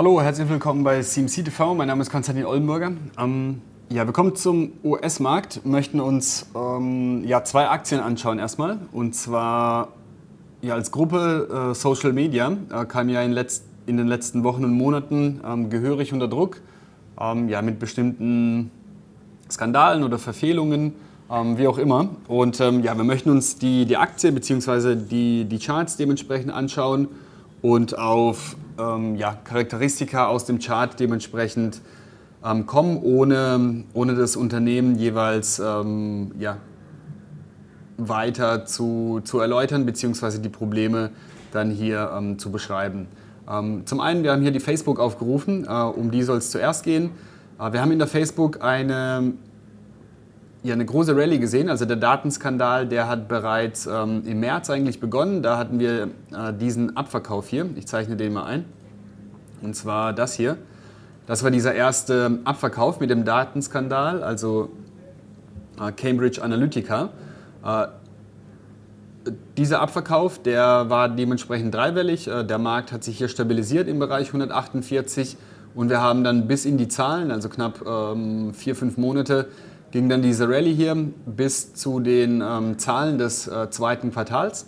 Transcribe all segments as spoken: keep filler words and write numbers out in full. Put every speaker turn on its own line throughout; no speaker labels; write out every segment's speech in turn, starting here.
Hallo, herzlich willkommen bei C M C T V. Mein Name ist Konstantin Ollenburger. Ähm, ja, wir kommen zum U S-Markt, möchten uns ähm, ja, zwei Aktien anschauen erstmal. Und zwar ja, als Gruppe äh, Social Media äh, kam ja in, letzt, in den letzten Wochen und Monaten ähm, gehörig unter Druck, ähm, ja, mit bestimmten Skandalen oder Verfehlungen, ähm, wie auch immer. Und ähm, ja, wir möchten uns die, die Aktie bzw. Die, die Charts dementsprechend anschauen und auf ähm, ja, Charakteristika aus dem Chart dementsprechend ähm, kommen, ohne, ohne das Unternehmen jeweils ähm, ja, weiter zu, zu erläutern bzw. die Probleme dann hier ähm, zu beschreiben. Ähm, zum einen, wir haben hier die Facebook aufgerufen, äh, um die soll es zuerst gehen. Äh, wir haben in der Facebook eine, ja, eine große Rallye gesehen, also der Datenskandal, der hat bereits ähm, im März eigentlich begonnen. Da hatten wir äh, diesen Abverkauf hier, ich zeichne den mal ein, und zwar das hier. Das war dieser erste Abverkauf mit dem Datenskandal, also äh, Cambridge Analytica. Äh, dieser Abverkauf, der war dementsprechend dreiwellig. Äh, der Markt hat sich hier stabilisiert im Bereich hundertachtundvierzig und wir haben dann bis in die Zahlen, also knapp ähm, vier, fünf Monate, ging dann diese Rallye hier bis zu den ähm, Zahlen des äh, zweiten Quartals.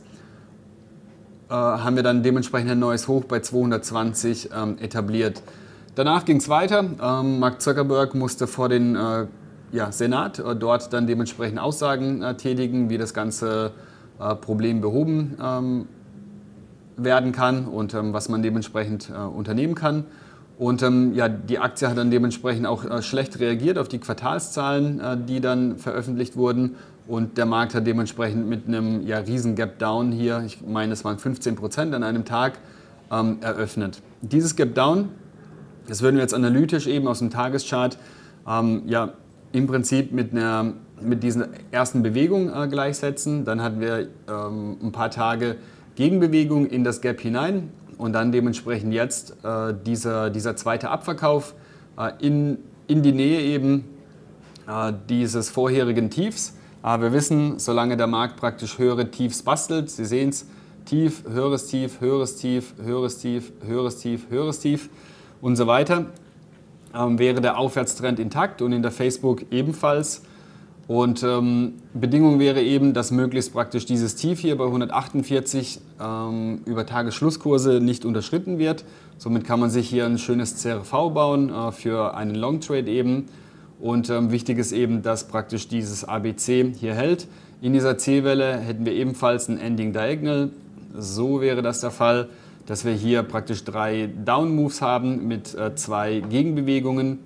Äh, haben wir dann dementsprechend ein neues Hoch bei zweihundertzwanzig ähm, etabliert. Danach ging es weiter. Ähm, Mark Zuckerberg musste vor den äh, ja, Senat äh, dort dann dementsprechend Aussagen äh, tätigen, wie das ganze äh, Problem behoben ähm, werden kann und ähm, was man dementsprechend äh, unternehmen kann. Und ähm, ja, die Aktie hat dann dementsprechend auch äh, schlecht reagiert auf die Quartalszahlen, äh, die dann veröffentlicht wurden. Und der Markt hat dementsprechend mit einem ja, riesen Gap Down hier, ich meine, es waren fünfzehn Prozent an einem Tag, ähm, eröffnet. Dieses Gap Down, das würden wir jetzt analytisch eben aus dem Tageschart ähm, ja, im Prinzip mit, einer, mit diesen ersten Bewegungen äh, gleichsetzen. Dann hatten wir ähm, ein paar Tage Gegenbewegung in das Gap hinein. Und dann dementsprechend jetzt äh, dieser, dieser zweite Abverkauf äh, in, in die Nähe eben äh, dieses vorherigen Tiefs. Äh, wir wissen, solange der Markt praktisch höhere Tiefs bastelt, Sie sehen es, Tief, höheres Tief, höheres Tief, höheres Tief, höheres Tief, höheres Tief und so weiter, ähm, wäre der Aufwärtstrend intakt und in der Facebook ebenfalls. Und ähm, Bedingung wäre eben, dass möglichst praktisch dieses Tief hier bei hundertachtundvierzig ähm, über Tagesschlusskurse nicht unterschritten wird. Somit kann man sich hier ein schönes C R V bauen äh, für einen Long Trade eben. Und ähm, wichtig ist eben, dass praktisch dieses A B C hier hält. In dieser C-Welle hätten wir ebenfalls ein Ending Diagonal. So wäre das der Fall, dass wir hier praktisch drei Down Moves haben mit äh, zwei Gegenbewegungen.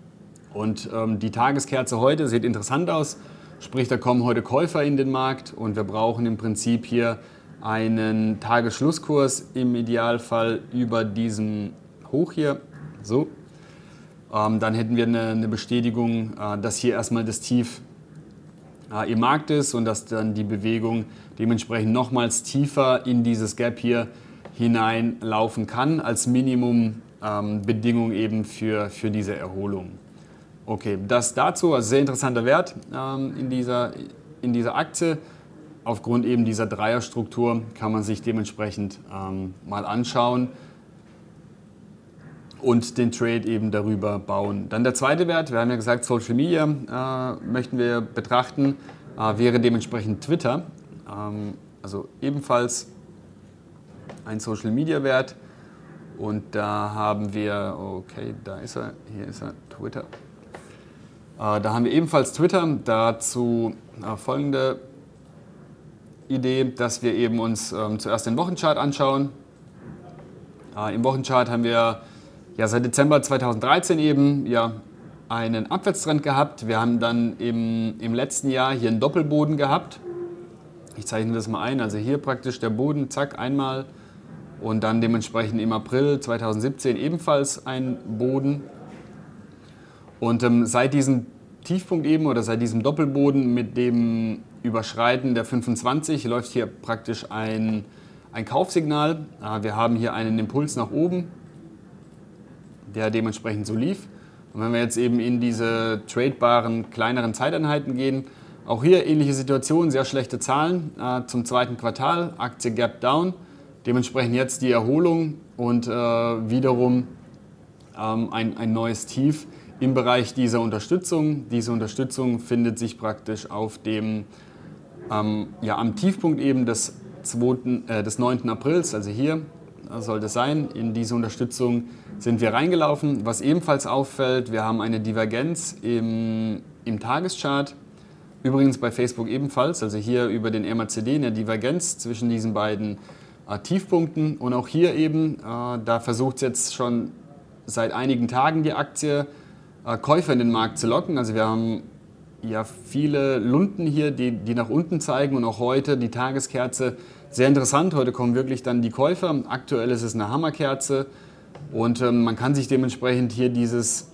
Und ähm, die Tageskerze heute sieht interessant aus, sprich da kommen heute Käufer in den Markt und wir brauchen im Prinzip hier einen Tagesschlusskurs im Idealfall über diesem Hoch hier, so. Ähm, dann hätten wir eine, eine Bestätigung, äh, dass hier erstmal das Tief äh, im Markt ist und dass dann die Bewegung dementsprechend nochmals tiefer in dieses Gap hier hineinlaufen kann, als Minimum ähm, Bedingung eben für, für diese Erholung. Okay, das dazu, also sehr interessanter Wert ähm, in, dieser, in dieser Aktie. Aufgrund eben dieser Dreierstruktur kann man sich dementsprechend ähm, mal anschauen und den Trade eben darüber bauen. Dann der zweite Wert, wir haben ja gesagt, Social Media äh, möchten wir betrachten, äh, wäre dementsprechend Twitter. Ähm, also ebenfalls ein Social Media Wert. Und da haben wir, okay, da ist er, hier ist er, Twitter. Da haben wir ebenfalls Twitter, dazu folgende Idee, dass wir eben uns ähm, zuerst den Wochenchart anschauen. Äh, Im Wochenchart haben wir ja, seit Dezember zweitausenddreizehn eben ja, einen Abwärtstrend gehabt. Wir haben dann im, im letzten Jahr hier einen Doppelboden gehabt. Ich zeichne das mal ein, also hier praktisch der Boden, zack, einmal und dann dementsprechend im April zweitausendsiebzehn ebenfalls ein Boden. Und ähm, seit diesem Tiefpunkt eben oder seit diesem Doppelboden mit dem Überschreiten der fünfundzwanzig läuft hier praktisch ein, ein Kaufsignal. Äh, wir haben hier einen Impuls nach oben, der dementsprechend so lief. Und wenn wir jetzt eben in diese tradebaren kleineren Zeiteinheiten gehen, auch hier ähnliche Situation, sehr schlechte Zahlen äh, zum zweiten Quartal, Aktie Gap Down, dementsprechend jetzt die Erholung und äh, wiederum ähm, ein, ein neues Tief im Bereich dieser Unterstützung. Diese Unterstützung findet sich praktisch auf dem, ähm, ja, am Tiefpunkt eben des, zweiten, äh, des neunten Aprils, also hier soll das sein. In diese Unterstützung sind wir reingelaufen. Was ebenfalls auffällt, wir haben eine Divergenz im, im Tageschart. Übrigens bei Facebook ebenfalls, also hier über den M A C D eine Divergenz zwischen diesen beiden äh, Tiefpunkten. Und auch hier eben, äh, da versucht es jetzt schon seit einigen Tagen die Aktie äh, Käufer in den Markt zu locken. Also wir haben ja viele Lunten hier, die, die nach unten zeigen, und auch heute die Tageskerze sehr interessant. Heute kommen wirklich dann die Käufer. Aktuell ist es eine Hammerkerze und ähm, man kann sich dementsprechend hier dieses,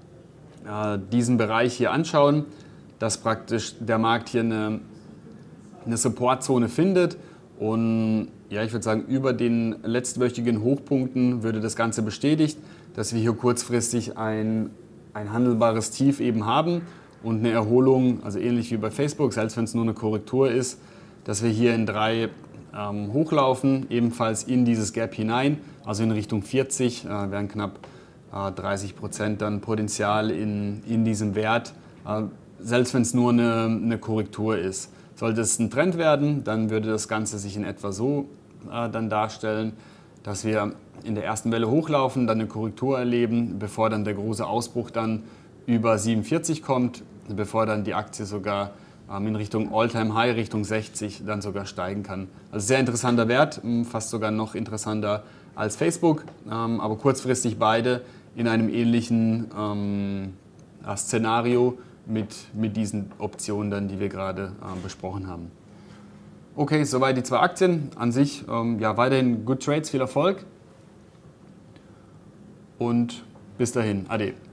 äh, diesen Bereich hier anschauen, dass praktisch der Markt hier eine, eine Supportzone findet, und ja, ich würde sagen, über den letztwöchigen Hochpunkten würde das Ganze bestätigt, dass wir hier kurzfristig ein, ein handelbares Tief eben haben und eine Erholung, also ähnlich wie bei Facebook, selbst wenn es nur eine Korrektur ist, dass wir hier in drei ähm, hochlaufen, ebenfalls in dieses Gap hinein, also in Richtung vierzig, äh, wären knapp äh, dreißig Prozent dann Potenzial in, in diesem Wert. Äh, Selbst wenn es nur eine, eine Korrektur ist. Sollte es ein Trend werden, dann würde das Ganze sich in etwa so äh, dann darstellen, dass wir in der ersten Welle hochlaufen, dann eine Korrektur erleben, bevor dann der große Ausbruch dann über siebenundvierzig kommt, bevor dann die Aktie sogar ähm, in Richtung All-Time-High, Richtung sechzig, dann sogar steigen kann. Also sehr interessanter Wert, fast sogar noch interessanter als Facebook, ähm, aber kurzfristig beide in einem ähnlichen ähm, Szenario, Mit, mit diesen Optionen, dann, die wir gerade äh, besprochen haben. Okay, soweit die zwei Aktien. An sich ähm, ja, weiterhin good trades, viel Erfolg und bis dahin, ade.